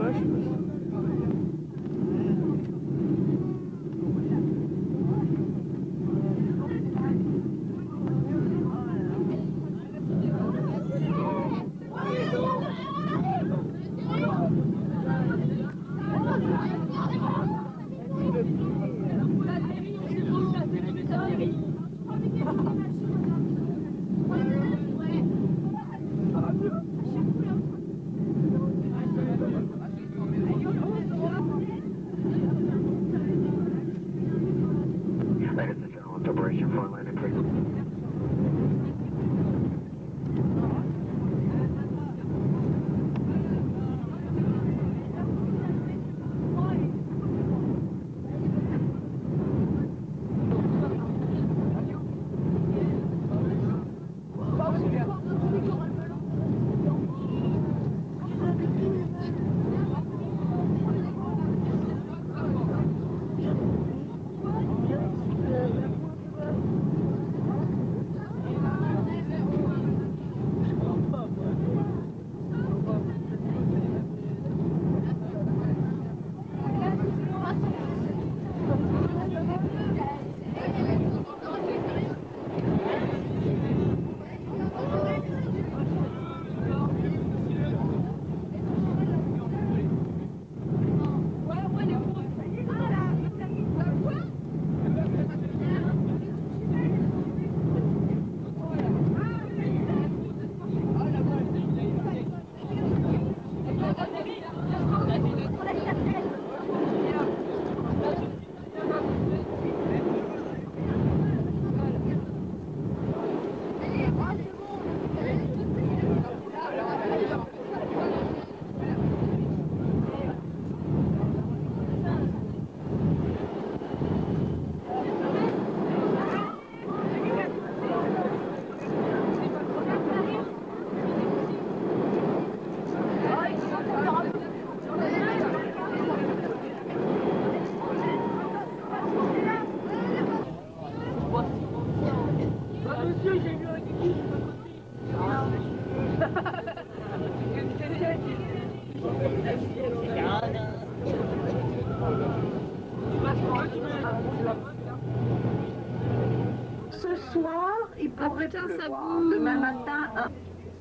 Ce soir, il pourrait pleuvoir. Demain matin,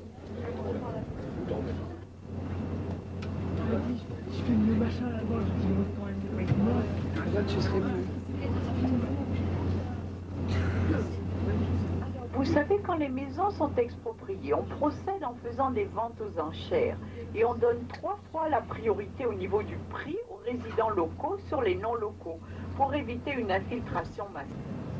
Je fais le machin là-bas, je dis quand même. Moi, regarde, je serais mieux. vous savez, quand les maisons sont expropriées, on procède en faisant des ventes aux enchères et on donne 3 fois la priorité au niveau du prix aux résidents locaux sur les non locaux pour éviter une infiltration massive.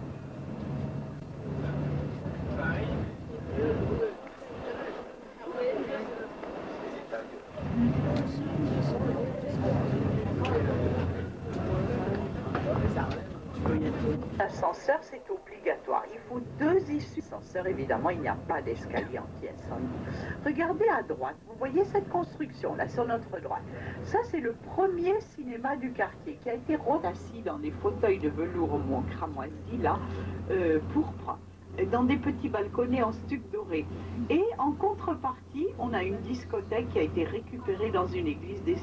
L'ascenseur, c'est obligatoire. Il faut 2 issues. L'ascenseur, évidemment, il n'y a pas d'escalier anti-incendie. Regardez à droite, vous voyez cette construction, là, sur notre droite. Ça, c'est le premier cinéma du quartier qui a été assis dans des fauteuils de velours au cramoisi, là, pourpre, dans des petits balconnets en stuc doré. Et en contrepartie, on a une discothèque qui a été récupérée dans une église des...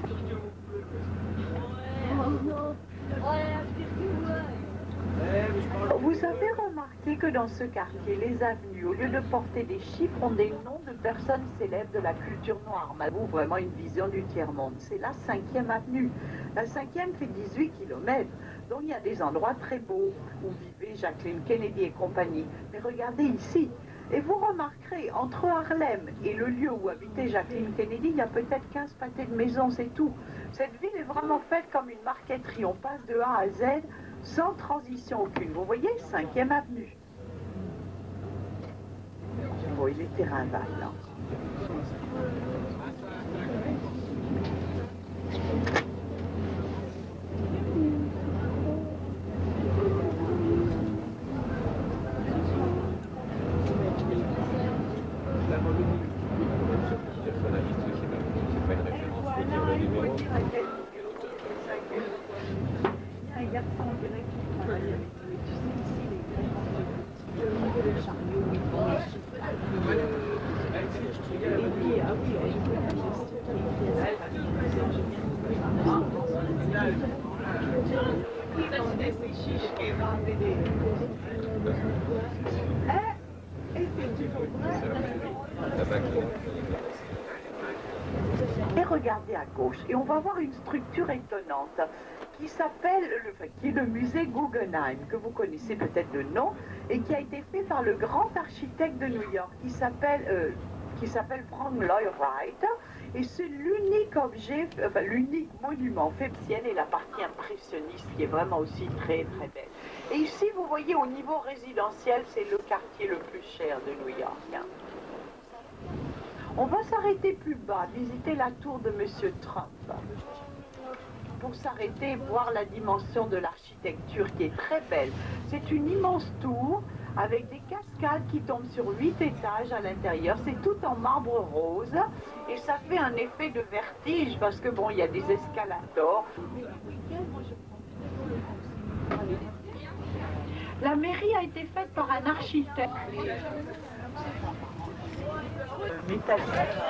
Vous avez remarqué que dans ce quartier, les avenues, au lieu de porter des chiffres, ont des noms de personnes célèbres de la culture noire. Vous, vraiment une vision du tiers-monde. C'est la 5e avenue. La 5e fait 18 km. Donc il y a des endroits très beaux où vivait Jacqueline Kennedy et compagnie. Mais regardez ici. Et vous remarquerez, entre Harlem et le lieu où habitait Jacqueline Kennedy, il y a peut-être 15 pâtés de maisons, c'est tout. Cette ville est vraiment faite comme une marqueterie. On passe de A à Z sans transition aucune. Vous voyez, 5e avenue. Vous voyez les terrains vagues, là. regarder à gauche et on va voir une structure étonnante qui s'appelle, qui est le musée Guggenheim, que vous connaissez peut-être de nom, et qui a été fait par le grand architecte de New York qui s'appelle Frank Lloyd Wright. Et c'est l'unique objet, enfin l'unique monument fait et la partie impressionniste qui est vraiment aussi très très belle. Et ici, vous voyez, au niveau résidentiel, c'est le quartier le plus cher de New York. On va s'arrêter plus bas, visiter la tour de Monsieur Trump, pour s'arrêter et voir la dimension de l'architecture qui est très belle. C'est une immense tour avec des cascades qui tombent sur 8 étages à l'intérieur. C'est tout en marbre rose et ça fait un effet de vertige parce que bon, il y a des escalators. La mairie a été faite par un architecte métallique.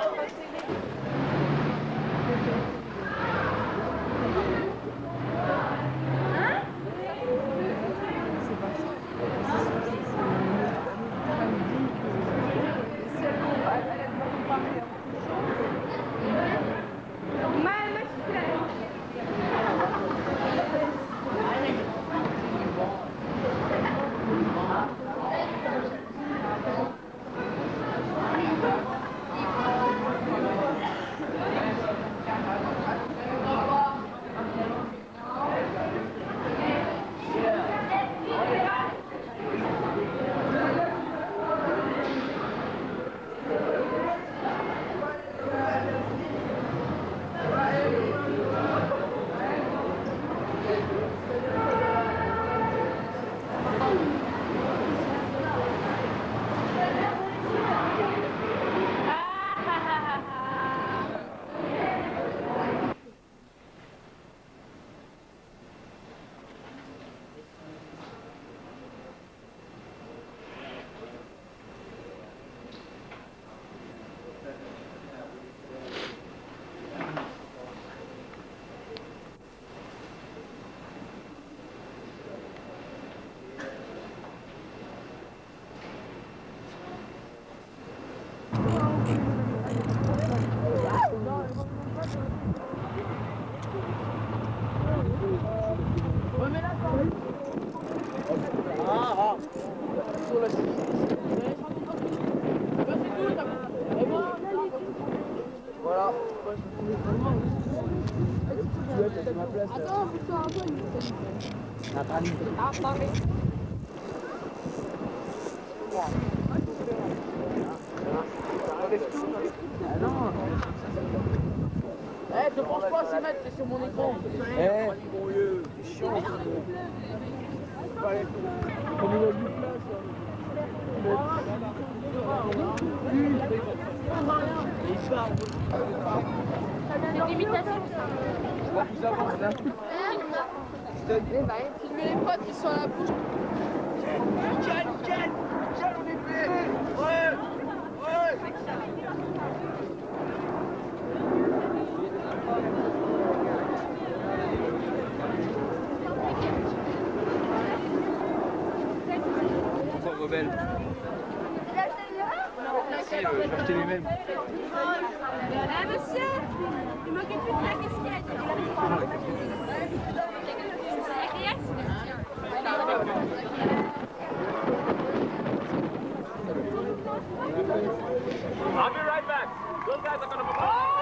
Voilà. Attends, pousse-toi un peu. Ah, parlez. Eh, te penche pas à 6 mètres, t'es sur mon écran. Eh, c'est chiant. Comme il a du place. C'est une imitation. Là, plus avant, là. Filmez les potes qui sont à la bouche. Nickel, on est fait. Ouais. Pourquoi rebelle? Si, je vais acheter lui-même. Monsieur, il m'occupe plus de la question. I'll be right back. Those guys are gonna be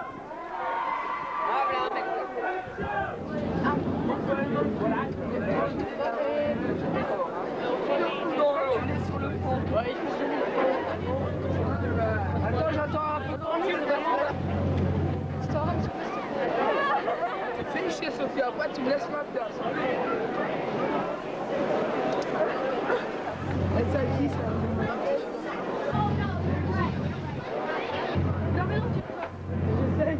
Attends, j'attends un peu. Tu te fais chier, Sophie, après tu me laisses ma place. Elle s'agit, ça. J'essaye.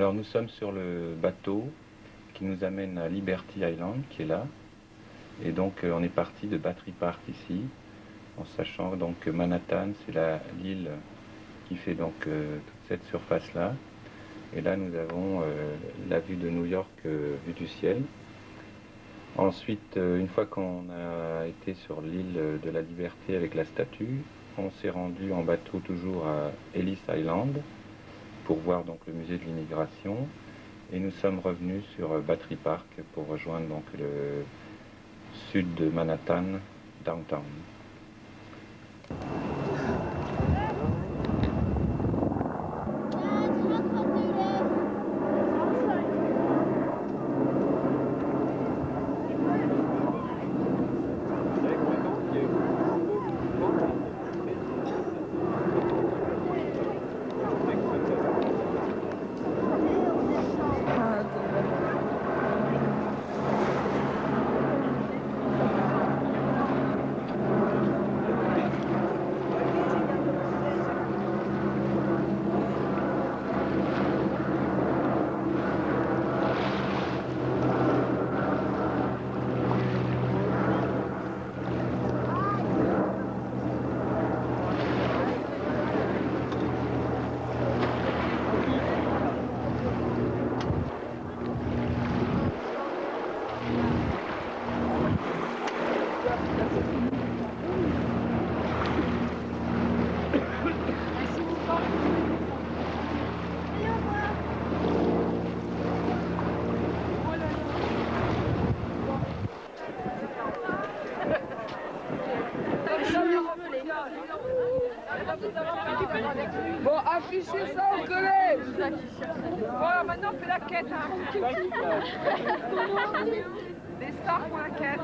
Alors nous sommes sur le bateau qui nous amène à Liberty Island, qui est là. Et donc on est parti de Battery Park ici, en sachant donc que Manhattan, c'est l'île qui fait donc toute cette surface-là. Et là nous avons la vue de New York, vue du ciel. Ensuite, une fois qu'on a été sur l'île de la Liberté avec la statue, on s'est rendu en bateau toujours à Ellis Island pour voir donc le musée de l'immigration. Et nous sommes revenus sur Battery Park pour rejoindre donc le sud de Manhattan, downtown. Bon, affichez ça au collège. Voilà, maintenant on fait la quête. Hein. Les stars font la quête.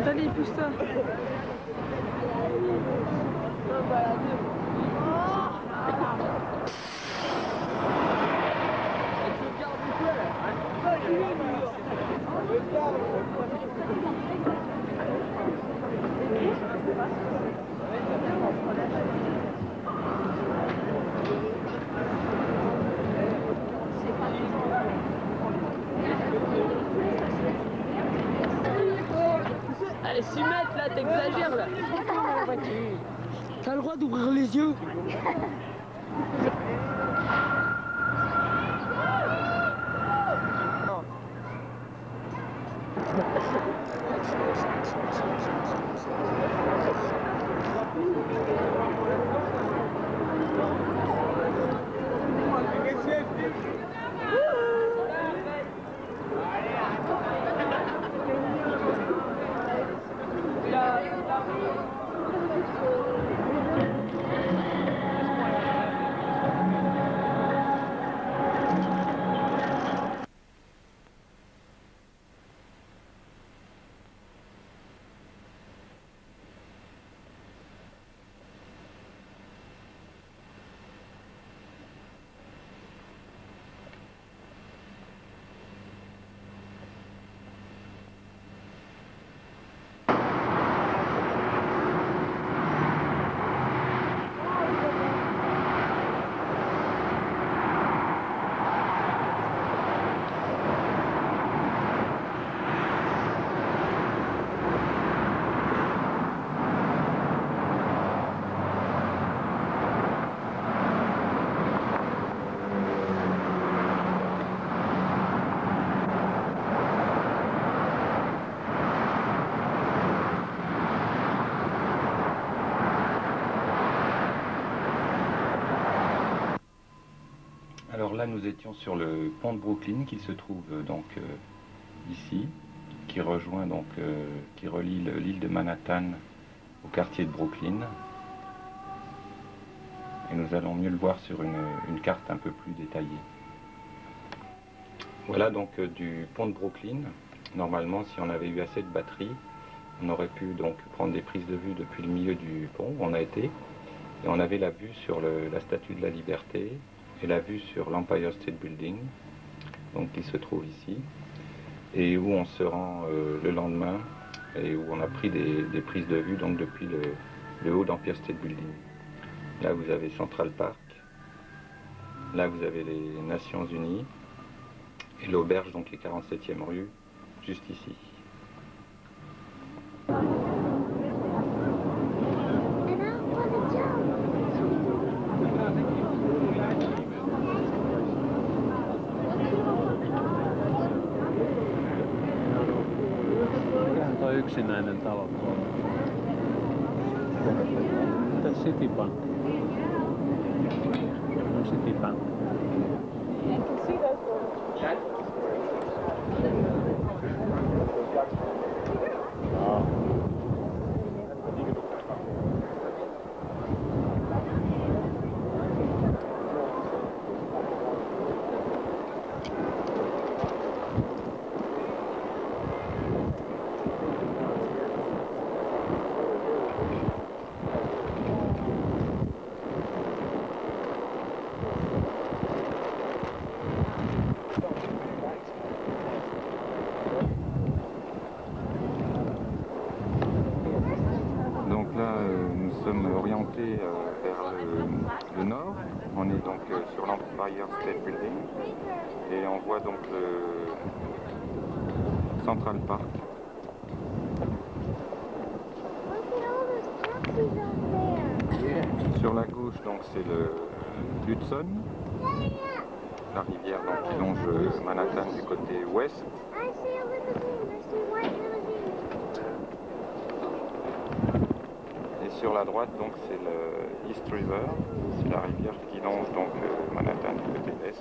Allez, pousse-toi. Allez, 6 mètres là, t'exagères là. T'as le droit d'ouvrir les yeux. Alors là, nous étions sur le pont de Brooklyn qui se trouve donc ici, qui rejoint donc, qui relie l'île de Manhattan au quartier de Brooklyn. Et nous allons mieux le voir sur une carte un peu plus détaillée. Voilà donc du pont de Brooklyn. Normalement, si on avait eu assez de batterie, on aurait pu donc prendre des prises de vue depuis le milieu du pont où on a été. Et on avait la vue sur la Statue de la Liberté et la vue sur l'Empire State Building, donc qui se trouve ici, et où on se rend le lendemain et où on a pris des prises de vue donc depuis le haut d'Empire State Building. Là vous avez Central Park, là vous avez les Nations Unies et l'auberge, donc les 47e rue, juste ici. Yksinäinen talo tuolla. Entäs Citibank? No Citibank. Nous sommes orientés vers le nord. On est donc sur l'Empire State Building et on voit donc le Central Park. Sur la gauche, donc c'est le Hudson, la rivière donc, qui longe Manhattan du côté ouest. Et sur la droite, donc c'est le East River, c'est la rivière qui longe donc Manhattan du côté est.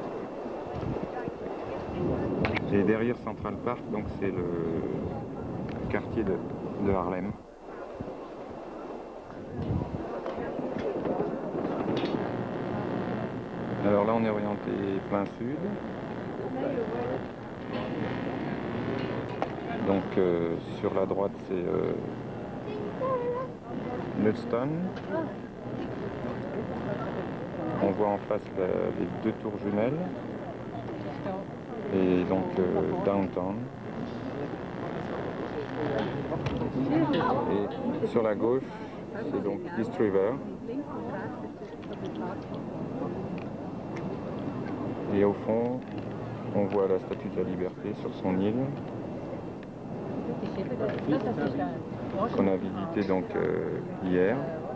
Et derrière Central Park, donc c'est le quartier de Harlem. Alors là on est orienté plein sud. Donc sur la droite c'est Millstone. On voit en face les deux tours jumelles. Et donc Downtown. Et sur la gauche, c'est donc East River. Et au fond, on voit la Statue de la Liberté sur son île, qu'on a visité donc hier.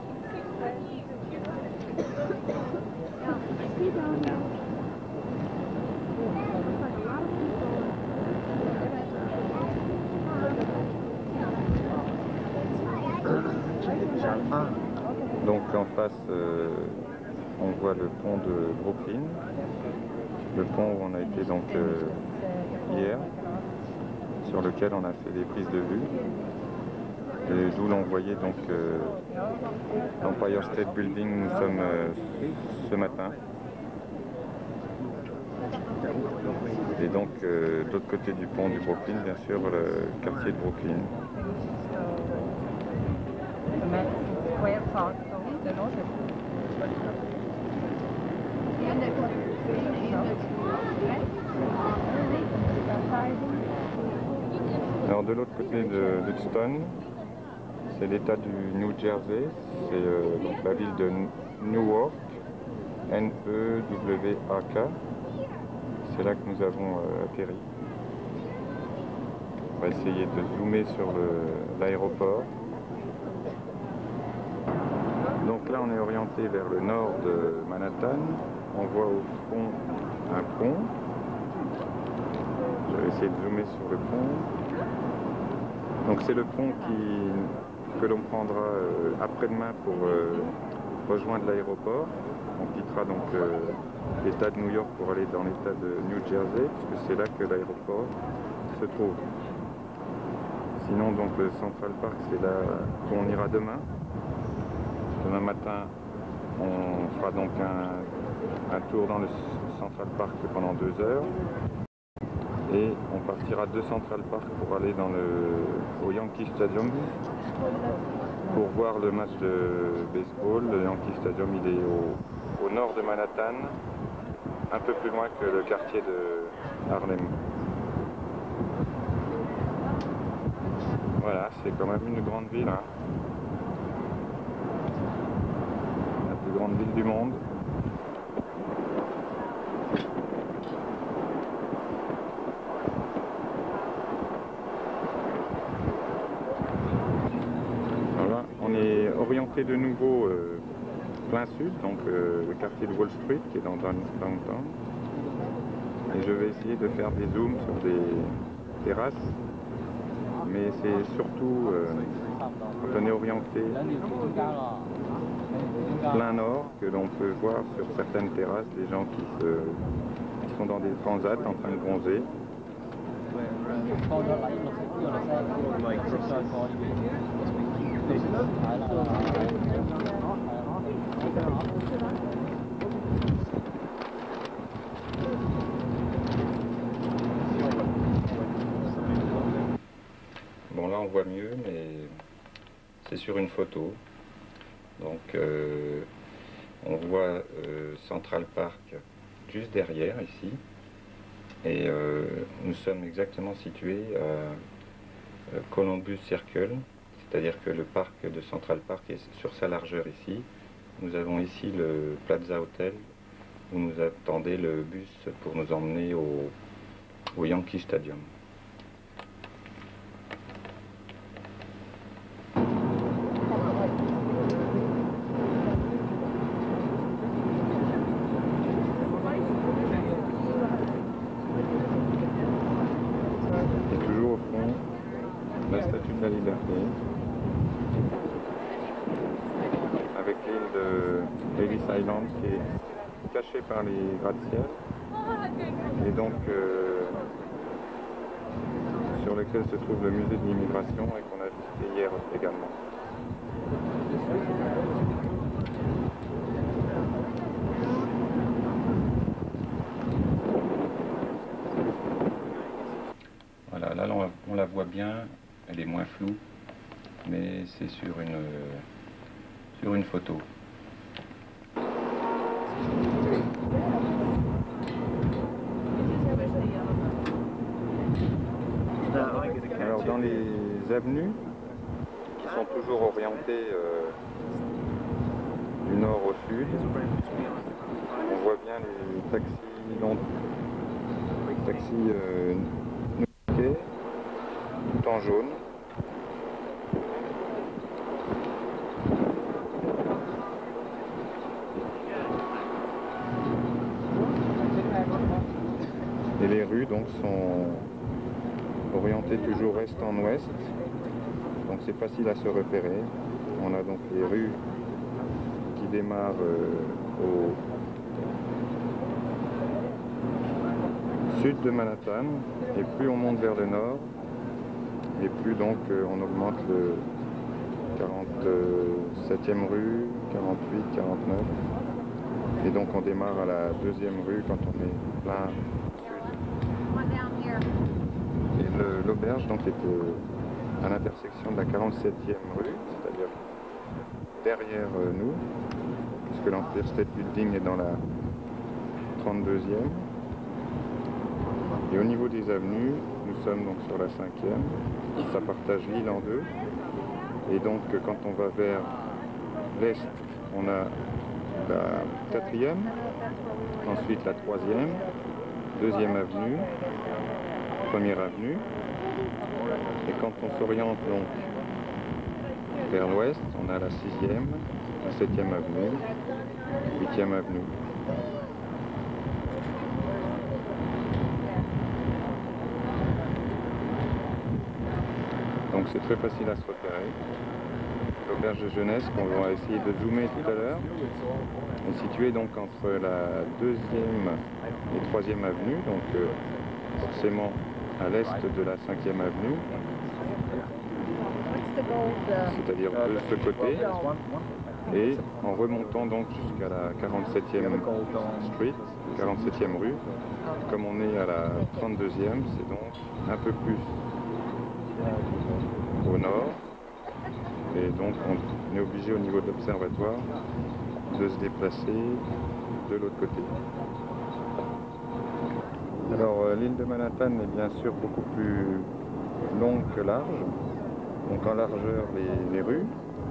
Donc en face, on voit le pont de Brooklyn, le pont où on a été donc hier, sur lequel on a fait des prises de vue, et d'où l'on voyait donc l'Empire State Building où nous sommes ce matin. Et donc de l'autre côté du pont du Brooklyn, bien sûr, le quartier de Brooklyn. Alors de l'autre côté de Hudson, c'est l'état du New Jersey, c'est donc la ville de Newark, N-E-W-A-K. C'est là que nous avons atterri. On va essayer de zoomer sur l'aéroport. Donc là, on est orienté vers le nord de Manhattan. On voit au fond un pont. Je vais essayer de zoomer sur le pont. Donc c'est le pont que l'on prendra après-demain pour rejoindre l'aéroport. On quittera donc l'État de New York pour aller dans l'État de New Jersey, puisque c'est là que l'aéroport se trouve. Sinon, donc le Central Park, c'est là où on ira demain. Demain matin, on fera donc un tour dans le Central Park pendant 2 heures. Et on partira de Central Park pour aller au Yankee Stadium pour voir le match de baseball. Le Yankee Stadium, il est au nord de Manhattan, un peu plus loin que le quartier de Harlem. Voilà, c'est quand même une grande ville, hein. La plus grande ville du monde. Voilà, on est orienté de nouveau plein sud, donc le quartier de Wall Street qui est dans Downtown. Et je vais essayer de faire des zooms sur des terrasses. Mais c'est surtout quand on est orienté plein nord que l'on peut voir sur certaines terrasses des gens qui sont dans des transats en train de bronzer. Bon, là on voit mieux, mais c'est sur une photo. Donc on voit Central Park juste derrière ici. Et nous sommes exactement situés à Columbus Circle, c'est-à-dire que le parc de Central Park est sur sa largeur ici. Nous avons ici le Plaza Hotel où nous attendait le bus pour nous emmener au Yankee Stadium. Et toujours au fond, la Statue de la Liberté, avec l'île de Ellis Island qui est cachée par les gratte-ciel et donc sur lequel se trouve le musée de l'immigration et qu'on a visité hier également. Voilà, là on la voit bien, elle est moins floue, mais c'est sur une photo. Alors dans les avenues, qui sont toujours orientées du nord au sud, on voit bien les taxis noqués, tout en jaune. Et les rues donc sont orientées toujours est en ouest, donc c'est facile à se repérer. On a donc les rues qui démarrent au sud de Manhattan, et plus on monte vers le nord, et plus donc on augmente le 47e rue, 48, 49, et donc on démarre à la deuxième rue quand on est plein sud. Et l'auberge donc est à l'intersection de la 47e rue, c'est-à-dire derrière nous, puisque l'Empire State Building est dans la 32e. Et au niveau des avenues, nous sommes donc sur la 5e, ça partage l'île en deux. Et donc quand on va vers l'est, on a la 4e, ensuite la 3e, 2e avenue, 1re avenue. Et quand on s'oriente donc vers l'ouest, on a la 6e, la 7e avenue, 8e avenue. Donc c'est très facile à se repérer. L'auberge de jeunesse qu'on va essayer de zoomer tout à l'heure est située donc entre la 2e et 3e avenue, donc forcément à l'est de la 5e avenue, c'est-à-dire de ce côté, et en remontant donc jusqu'à la 47e street, 47e rue, comme on est à la 32e, c'est donc un peu plus au nord, et donc on est obligé au niveau de l'observatoire de se déplacer de l'autre côté. Alors l'île de Manhattan est bien sûr beaucoup plus longue que large, donc en largeur les rues,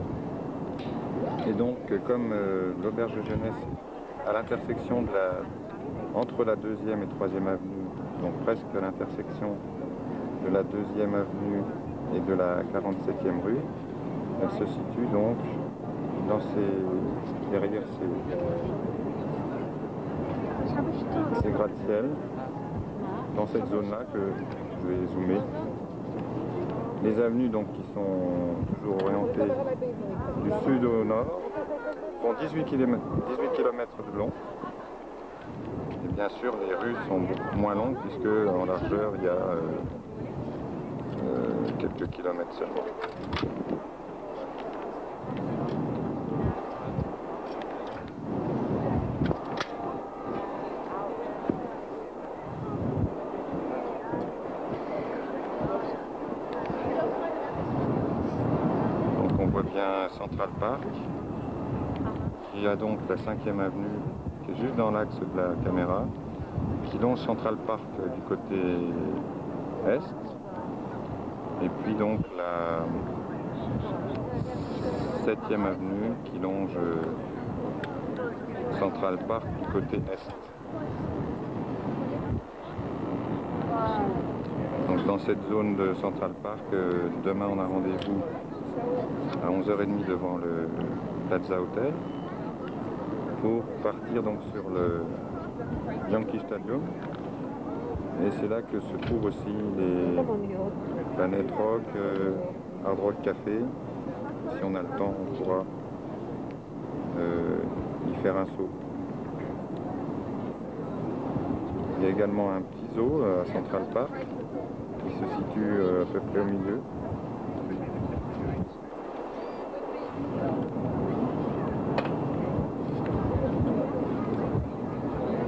et donc comme l'auberge de jeunesse à l'intersection entre la 2e et 3e avenue, donc presque à l'intersection de la 2e avenue et de la 47e rue, elle se situe donc derrière ces gratte-ciel, dans cette zone-là que je vais zoomer. Les avenues donc qui sont toujours orientées du sud au nord font 18 km de long. Et bien sûr les rues sont beaucoup moins longues puisque en largeur il y a quelques kilomètres seulement. Donc on voit bien Central Park. Il y a donc la 5e avenue qui est juste dans l'axe de la caméra, qui longe Central Park du côté est. Et puis donc la 7e avenue qui longe Central Park du côté est. Donc dans cette zone de Central Park, demain on a rendez-vous à 11h30 devant le Plaza Hotel pour partir donc sur le Yankee Stadium. Et c'est là que se trouvent aussi les Planet Rock, Hard Rock Café. Si on a le temps, on pourra y faire un saut. Il y a également un petit zoo à Central Park qui se situe à peu près au milieu.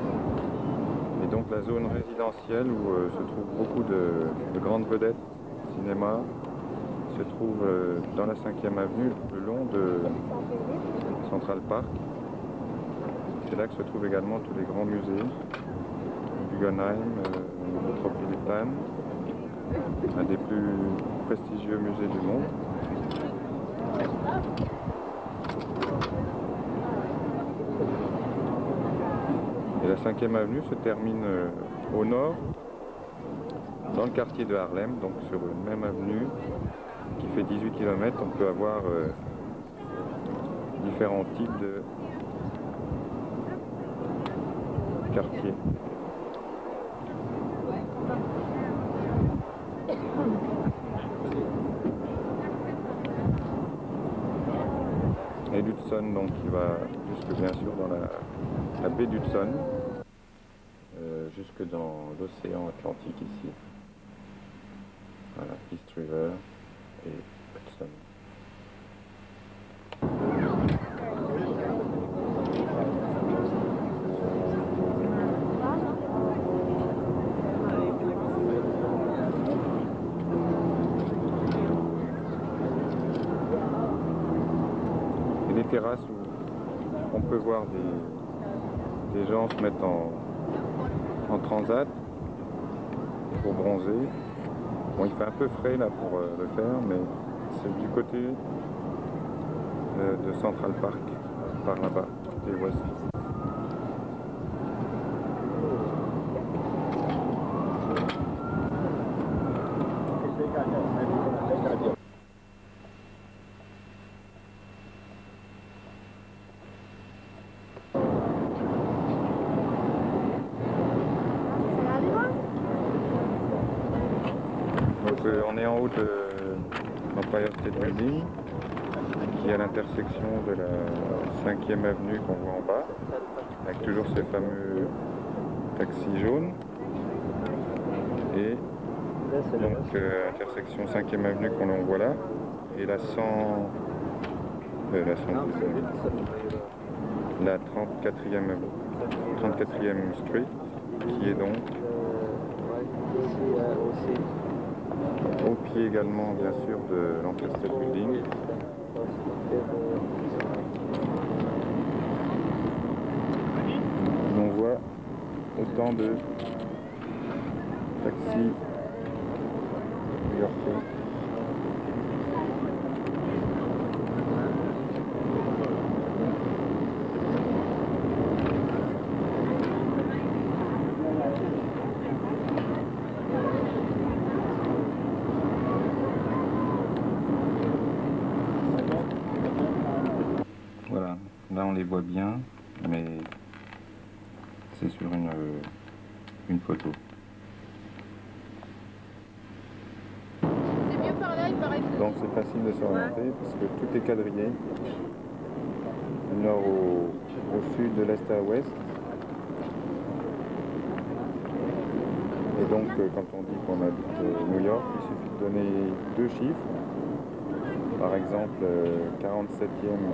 Et donc la zone résidentielle où se trouvent beaucoup de grandes vedettes, cinéma se trouve dans la 5e avenue, le long de Central Park. C'est là que se trouvent également tous les grands musées, Guggenheim, Metropolitan, un des plus prestigieux musées du monde. Et la 5e avenue se termine au nord, dans le quartier de Harlem, donc sur une même avenue qui fait 18 km, on peut avoir différents types de quartiers. Et l'Hudson, donc qui va jusque bien sûr dans la baie d'Hudson, jusque dans l'océan Atlantique ici. Voilà, East River et Hudson. Et des terrasses où on peut voir des gens se mettre en transat pour bronzer. Bon, il fait un peu frais là pour le faire, mais c'est du côté de Central Park, par là-bas, côté ouest. On est en haut de l'Empire State Building, qui est à l'intersection de la 5e avenue qu'on voit en bas, avec toujours ces fameux taxis jaunes. Et donc intersection 5e avenue qu'on voit là, et la 34e Street, qui est donc au pied également, bien sûr, de l'Empire State Building. On voit autant de taxis new-yorkais. Voilà, là on les voit bien, mais c'est sur une photo. C'est mieux par là, il paraît que... Donc c'est facile de s'orienter parce que tout est quadrillé, du nord au sud, de l'est à l'ouest. Et donc quand on dit qu'on habite New York, il suffit de donner deux chiffres, par exemple 47e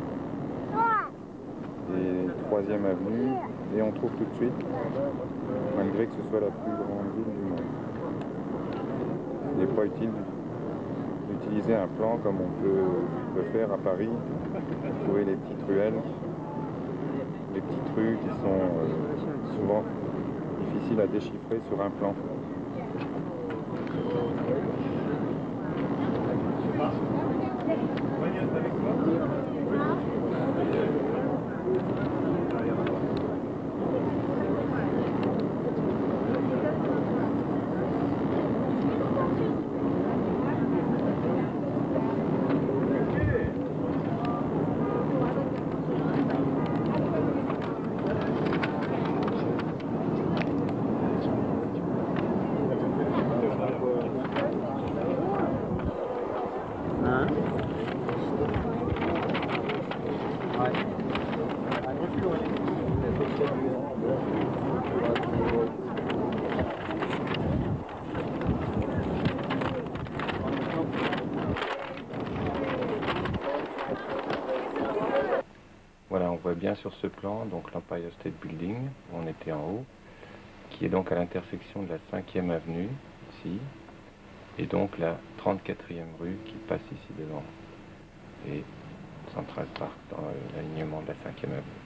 et 3e avenue, et on trouve tout de suite, malgré que ce soit la plus grande ville du monde. Il n'est pas utile d'utiliser un plan comme on peut le faire à Paris, trouver les petites ruelles, les petites rues qui sont souvent difficiles à déchiffrer sur un plan. Voilà, on voit bien sur ce plan donc l'Empire State Building, où on était en haut, qui est donc à l'intersection de la 5e avenue, ici, et donc la 34e rue qui passe ici devant, et Central Park dans l'alignement de la 5e avenue.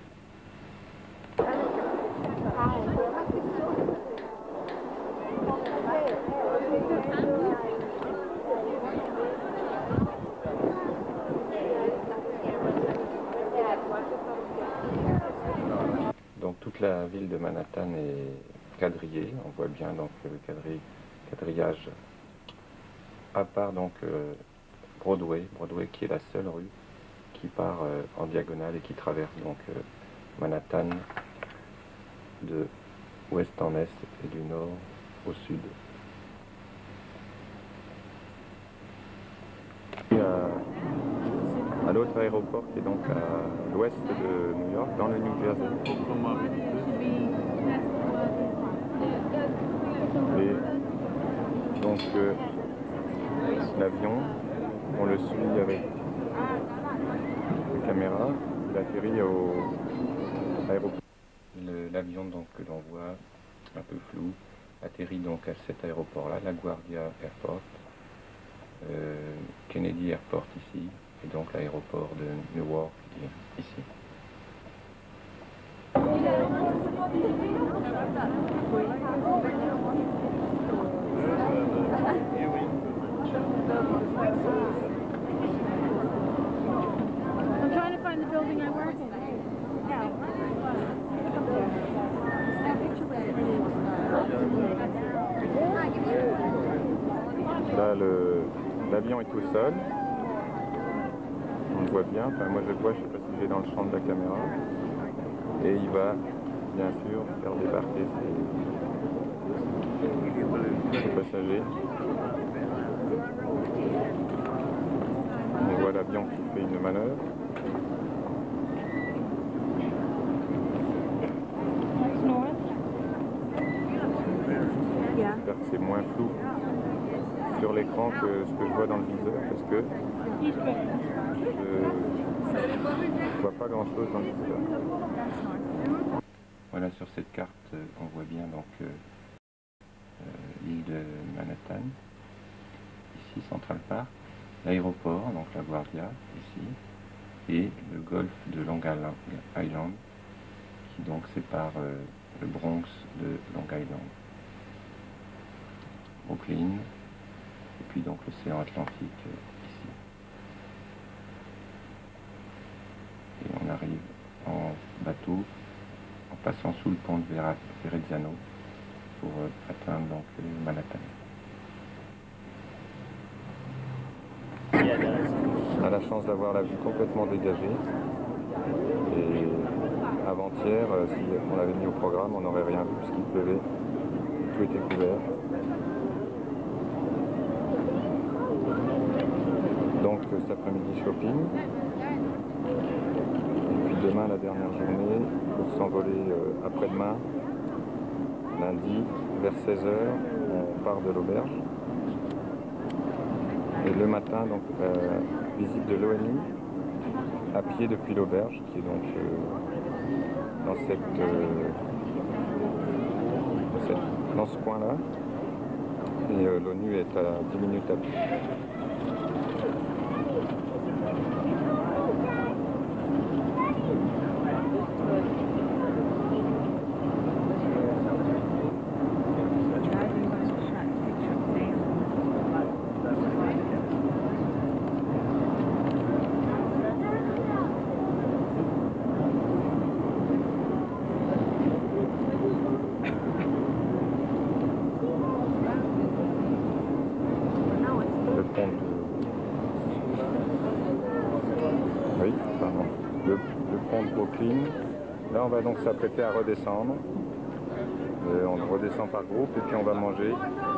Donc toute la ville de Manhattan est quadrillée, on voit bien donc le quadrillage, à part donc Broadway qui est la seule rue qui part en diagonale et qui traverse donc Manhattan de ouest en est et du nord au sud. À l'autre aéroport qui est donc à l'ouest de New York, dans le New Jersey. Et donc l'avion, on le suit avec la caméra, il atterrit au aéroport. L'avion donc que l'on voit un peu flou atterrit donc à cet aéroport-là, LaGuardia Airport, Kennedy Airport ici, et donc l'aéroport de Newark ici. I'm trying to find the building I work in. Là, l'avion est tout seul. On le voit bien. Enfin, moi, je le vois, je ne sais pas s'il est dans le champ de la caméra. Et il va, bien sûr, faire débarquer ses passagers. On voit l'avion qui fait une manœuvre. J'espère que c'est moins flou sur l'écran que ce que je vois dans le viseur, parce que je vois pas grand chose dans le viseur. Voilà, sur cette carte on voit bien donc l'île de Manhattan, ici Central Park, l'aéroport, donc LaGuardia ici, et le golfe de Long Island qui donc sépare le Bronx de Long Island. Brooklyn, et puis donc l'océan Atlantique ici. Et on arrive en bateau, en passant sous le pont de Verrazzano pour atteindre donc Manhattan. On a la chance d'avoir la vue complètement dégagée. Et avant-hier, si on l'avait mis au programme, on n'aurait rien vu puisqu'il pleuvait. Tout était couvert. Donc cet après-midi shopping, et puis demain la dernière journée pour s'envoler après-demain, lundi vers 16h, on part de l'auberge. Et le matin, donc visite de l'ONU à pied depuis l'auberge, qui est donc dans ce coin-là. Et l'ONU est à 10 minutes à pied. Le pont de Brooklyn. Là, on va donc s'apprêter à redescendre. On redescend par groupe et puis on va manger.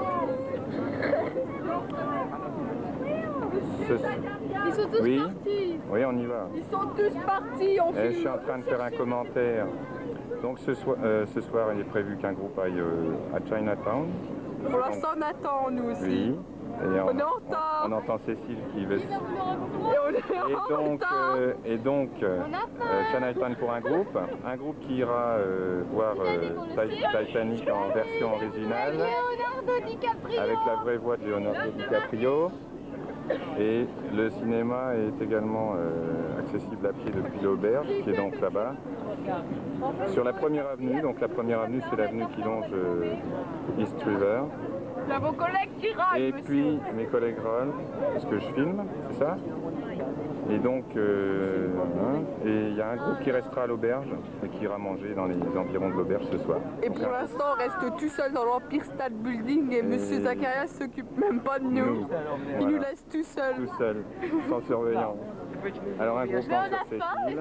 Ils sont tous partis. Oui, on y va. Ils sont tous partis. Je suis en train de faire un commentaire. Donc ce soir, il est prévu qu'un groupe aille à Chinatown. Pour l'instant, on attend, nous aussi. Oui. Et On est en retard. on entend Cécile qui veut... Et on est en retard. Et donc, Channel Pan pour un groupe qui ira voir Titanic en version originale, avec la vraie voix de Leonardo DiCaprio. Et le cinéma est également accessible à pied depuis l'auberge, qui est donc là-bas, sur la première avenue. Donc la première avenue, c'est l'avenue qui longe East River. Là, vos collègues qui râlent, Et monsieur. puis mes collègues râlent, parce que je filme, c'est ça? Et donc, et il y a un groupe qui restera à l'auberge et qui ira manger dans les environs de l'auberge ce soir. Et pour l'instant, on reste tout seul dans l'Empire State Building et monsieur Zacharias s'occupe même pas de nous. Il nous laisse tout seul. Tout seul, sans surveillance. Alors un gros plan sur Cécile.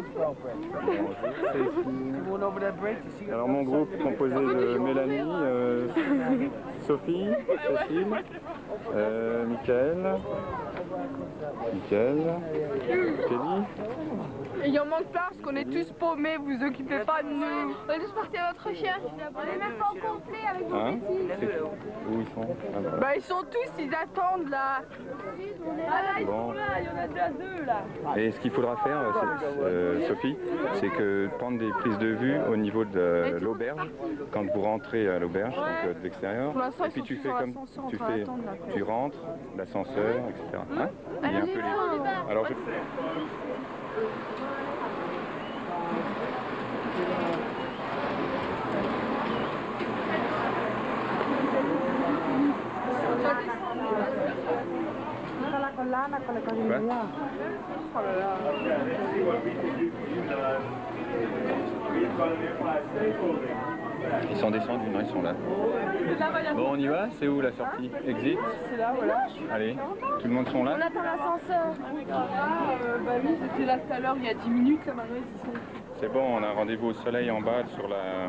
Alors mon groupe composé de Mélanie, Sophie, Cécile, Michael, Kelly. Et il en manque plein parce qu'on est tous paumés, vous occupez pas de nous. On est tous partis à votre recherche. On est même pas au complet avec vos Hein? bêtises. Où ils sont? Ah, voilà. Bah ils sont tous, ils attendent là. Bon. Il y en a déjà deux là. Et ce qu'il faudra faire, Sophie, c'est que prendre des prises de vue au niveau de l'auberge, quand vous rentrez à l'auberge, donc de l'extérieur, Pour l'instant, et puis ils tu sont fais tous comme dans l'ascenseur en tu train fais, d'attendre, là. tu rentres, l'ascenseur, etc. Hein? Il y a un peu les... Alors je... Ils sont descendus, non, ils sont là. Bon, on y va? C'est où la sortie? Exit? C'est là, voilà. Allez, tout le monde sont là? On attend l'ascenseur. Bah oui, c'était là tout à l'heure, il y a 10 minutes, ça m'a résisté. C'est bon, on a un rendez-vous au soleil en bas sur la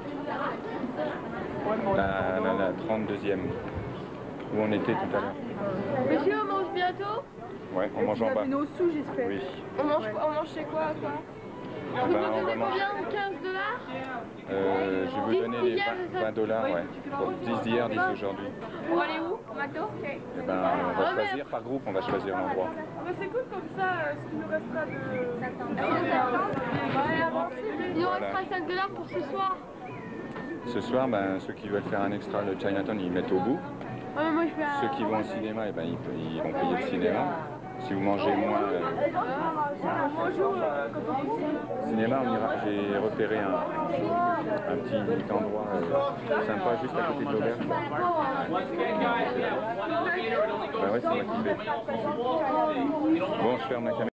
32e, où on était tout à l'heure. Monsieur, on mange bientôt? Ouais, on mange en bas. Nos sous, j'espère. Oui. On mange chez quoi? Ben, Vous on nous va donnez manger. combien? 15 $? Je vais vous donner les 20 $, ouais. Pour 10 d'hier, 10 aujourd'hui. Pour aller où? Au McDo? Eh ben, on va choisir par groupe, on va choisir l'endroit. Bah, c'est cool comme ça, ce qui nous restera de... Il nous restera 5 $ pour ce soir. Ce soir, ben, ceux qui veulent faire un extra de Chinatown, ils mettent au bout. Ouais, mais moi je fais Ceux qui vont au cinéma, eh ben, ils vont payer le cinéma. Si vous mangez moins... cinéma, j'ai repéré un petit endroit sympa juste à côté de l'auberge. Ben ouais, c'est moi qui fais. Bon, je ferme la caméra.